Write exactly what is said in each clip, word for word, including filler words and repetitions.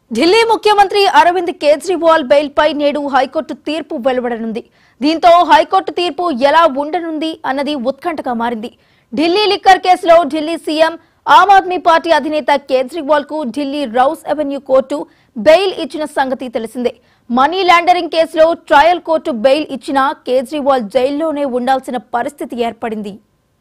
ఢిల్లీ ముఖ్యమంత్రి అరవింద్ కేజ్రీవాల్ బెయిల్ పై నేడు హైకోర్టు తీర్పు వెలువడనుంది. దీంతో హైకోర్టు తీర్పు ఎలా ఉండనుంది అన్నది ఉత్కంఠగా మారింది. ఢిల్లీ లిక్కర్ కేసులో ఢిల్లీ సీఎం ఆమ్ ఆద్మీ పార్టీ అధినేత కేజ్రీవాల్ కు Delhi Rouse Avenue court bail ఇచ్చిన సంగతి తెలిసిందే. మనీ లాండరింగ్ కేసులో ట్రయల్ కోర్టు బెయిల్ ఇచ్చినా కేజ్రీవాల్ జైల్లోనే ఉండాల్సిన పరిస్థితి ఏర్పడింది.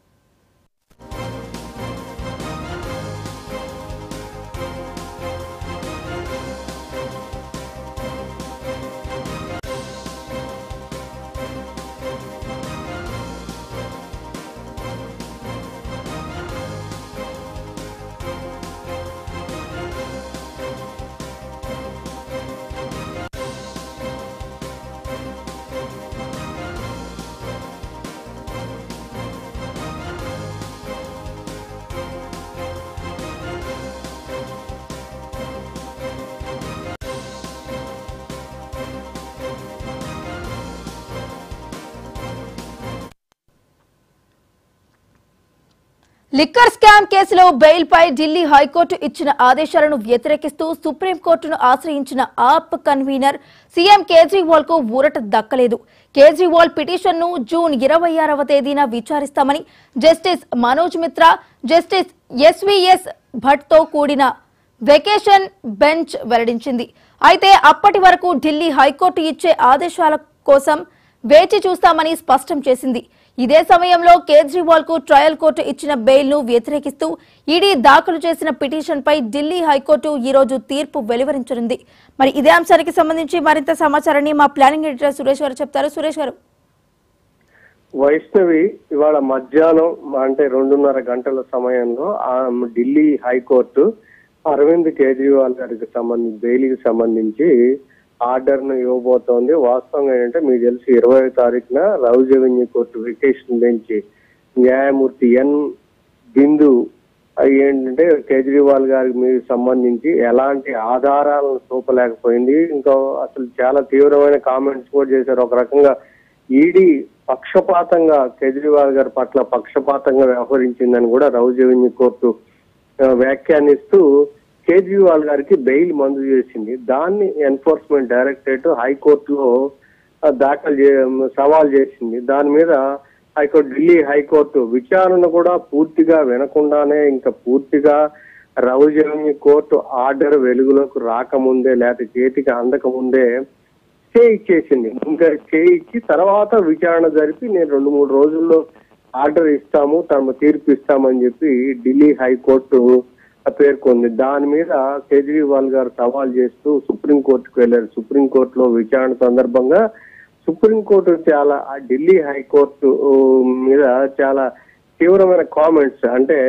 లిక్కర్ స్కామ్ కేసులో బెయిల్ పై ఢిల్లీ హైకోర్టు ఇచ్చిన ఆదేశాలను వ్యతిరేకిస్తూ సుప్రీంకోర్టును ఆశ్రయించిన ఆప్ కన్వీనర్ సీఎం కేజ్రీవాల్ కు ఊరట దక్కలేదు. కేజ్రీవాల్ పిటిషన్ ను జూన్ ఇరవై ఆరవ తేదీన విచారిస్తామని justice Manoj Mitra, justice SVS Bhatt తో కూడిన వెకేషన్ బెంచ్ వెల్లడించింది. అయితే అప్పటి వరకు ఢిల్లీ హైకోర్టు ఇచ్చే ఆదేశాల కోసం వేచి చూస్తామని స్పష్టం చేసింది. ఇదే సమయంలో కేజ్రీవాల్ కు ట్రయల్ కోర్టు ఇచ్చిన బెయిల్ ను వ్యతిరేకిస్తూ ఈడీ దాఖలు చేసిన పిటిషన్ పై ఢిల్లీ హైకోర్టు ఈ రోజు తీర్పు వెలువరించనుంది. మరి ఇదే అంశానికి సంబంధించి మరింత సమాచారాన్ని మా ప్లానింగ్ ఎడిటర్ సురేష్ గారు చెప్తారు. సురేష్ గారు. వైష్ణవి ఇవాళ మధ్యాహ్నం అంటే రెండున్నర గంటల సమయంలో ఆ ఢిల్లీ హైకోర్టు అరవింద్ కేజ్రీవాల్ గారికి సంబంధించి బెయిల్కి సంబంధించి ఆర్డర్ ను ఇవ్వబోతోంది. వాస్తవంగా ఏంటంటే మీకు తెలిసి ఇరవై తారీఖున Rouse Avenue court vacation bench న్యాయమూర్తి ఎన్ బిందు ఏంటంటే కేజ్రీవాల్ గారికి మీకు సంబంధించి ఎలాంటి ఆధారాలను చూపలేకపోయింది. ఇంకా అసలు చాలా తీవ్రమైన కామెంట్స్ కూడా చేశారు. ఒక రకంగా ఈడీ పక్షపాతంగా కేజ్రీవాల్ గారి పట్ల పక్షపాతంగా వ్యవహరించిందని కూడా రౌజ్ అవెన్యూ కోర్టు వ్యాఖ్యానిస్తూ కేజ్రీవాల్ గారికి బెయిల్ మంజూరు చేసింది. దాన్ని ఎన్ఫోర్స్మెంట్ డైరెక్టరేట్ హైకోర్టులో దాఖలు సవాల్ చేసింది. దాని మీద హైకోర్టు ఢిల్లీ హైకోర్టు విచారణ కూడా పూర్తిగా వినకుండానే ఇంకా పూర్తిగా రౌజ్ అవెన్యూ కోర్టు ఆర్డర్ వెలుగులోకి రాకముందే లేకపోతే చేతికి అందకముందే స్టే ఇచ్చేసింది. ఇంకా స్టే ఇచ్చి తర్వాత విచారణ జరిపి నేను రెండు మూడు రోజుల్లో ఆర్డర్ ఇస్తాము, తమ తీర్పు ఇస్తామని చెప్పి ఢిల్లీ హైకోర్టు పేర్కొంది. దాని మీద కేజ్రీవాల్ గారు సవాల్ చేస్తూ సుప్రీంకోర్టుకు వెళ్లారు. సుప్రీంకోర్టులో విచారణ సందర్భంగా సుప్రీంకోర్టు చాలా ఢిల్లీ హైకోర్టు మీద చాలా తీవ్రమైన కామెంట్స్, అంటే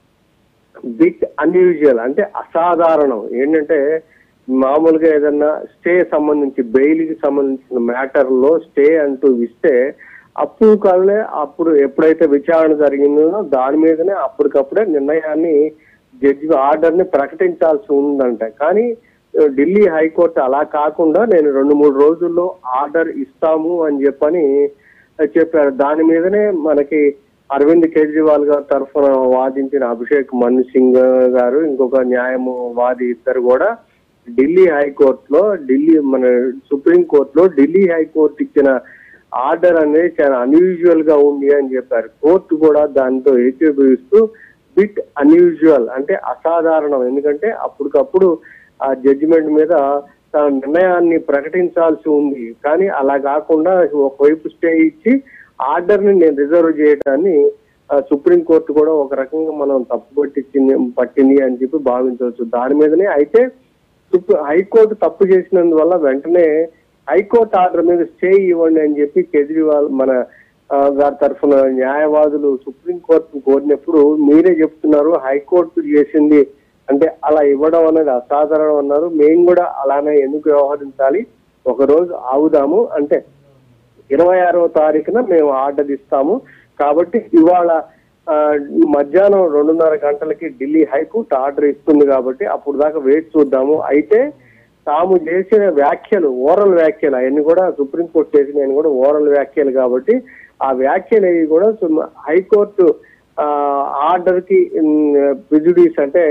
బిట్ అన్యూజువల్, అంటే అసాధారణం. ఏంటంటే మామూలుగా ఏదన్నా స్టే సంబంధించి బెయిల్కి సంబంధించిన మ్యాటర్ లో స్టే అంటూ ఇస్తే అప్పుడు కల్లే అప్పుడు ఎప్పుడైతే విచారణ జరిగిందో దాని మీదనే అప్పటికప్పుడే నిర్ణయాన్ని జడ్జి ఆర్డర్ ని ప్రకటించాల్సి ఉందంట. కానీ ఢిల్లీ హైకోర్టు అలా కాకుండా నేను రెండు మూడు రోజుల్లో ఆర్డర్ ఇస్తాము అని చెప్పని చెప్పారు. దాని మీదనే మనకి అరవింద్ కేజ్రీవాల్ గారి తరఫున వాదించిన అభిషేక్ మను సింగ్ గారు, ఇంకొక న్యాయము వాది ఇద్దరు కూడా ఢిల్లీ హైకోర్టులో ఢిల్లీ మన సుప్రీంకోర్టులో ఢిల్లీ హైకోర్టు ఇచ్చిన ఆర్డర్ అనేది చాలా అన్యూజువల్ గా ఉంది అని చెప్పారు. కోర్టు కూడా దాంతో ఏకీభవిస్తూ బిట్ అన్యూజువల్ అంటే అసాధారణం, ఎందుకంటే అప్పటికప్పుడు ఆ జడ్జిమెంట్ మీద తన నిర్ణయాన్ని ప్రకటించాల్సి ఉంది. కానీ అలా కాకుండా ఒకవైపు స్టే ఇచ్చి ఆర్డర్ ని నేను రిజర్వ్ చేయడాన్ని సుప్రీంకోర్టు కూడా ఒక రకంగా మనం తప్పు పట్టించింది పట్టింది అని చెప్పి భావించవచ్చు. దాని మీదనే అయితే హైకోర్టు తప్పు చేసినందువల్ల వెంటనే హైకోర్టు ఆర్డర్ మీద స్టే ఇవ్వండి అని చెప్పి కేజ్రీవాల్ మన గారి తరఫున న్యాయవాదులు సుప్రీంకోర్టును కోరినప్పుడు మీరే చెప్తున్నారు హైకోర్టు చేసింది అంటే అలా ఇవ్వడం అనేది అసాధారణం అన్నారు. మేము కూడా అలానే ఎందుకు వ్యవహరించాలి, ఒక రోజు ఆగుదాము, అంటే ఇరవై ఆరవ తారీఖున మేము ఆర్డర్ ఇస్తాము. కాబట్టి ఇవాళ మధ్యాహ్నం రెండున్నర గంటలకి ఢిల్లీ హైకోర్టు ఆర్డర్ ఇస్తుంది కాబట్టి అప్పుడు దాకా వేచి చూద్దాము. అయితే తాము చేసిన వ్యాఖ్యలు ఓరల్ వ్యాఖ్యలు అవన్నీ కూడా సుప్రీంకోర్టు చేసిన కూడా ఓరల్ వ్యాఖ్యలు కాబట్టి ఆ వ్యాఖ్యలు అవి కూడా హైకోర్టు ఆర్డర్ కి ప్రిజుడిస్ అంటే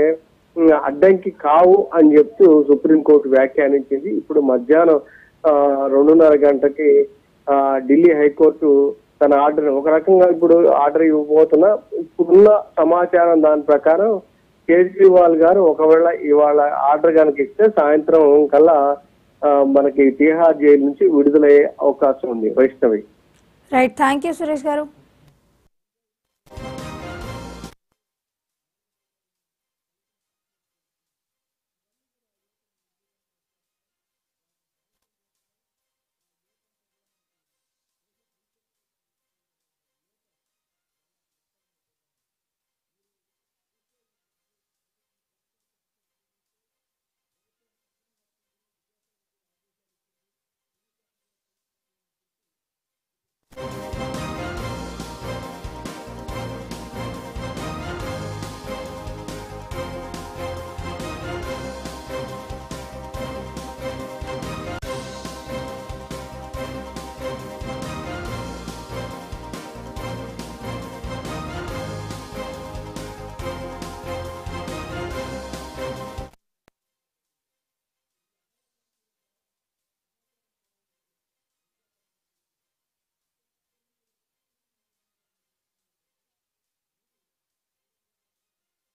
అడ్డంకి కావు అని చెప్తూ సుప్రీంకోర్టు వ్యాఖ్యానించింది. ఇప్పుడు మధ్యాహ్నం ఆ రెండున్నర గంటకి ఆ ఢిల్లీ హైకోర్టు తన ఆర్డర్ ఒక రకంగా ఇప్పుడు ఆర్డర్ ఇవ్వబోతున్నా ఇప్పుడున్న సమాచారం దాని ప్రకారం కేజ్రీవాల్ గారు ఒకవేళ ఇవాళ ఆర్డర్ కనుక ఇస్తే సాయంత్రం కల్లా మనకి తిహార్ జైలు నుంచి విడుదలయ్యే అవకాశం ఉంది. Vaishnavi. Right, thank you Suresh గారు.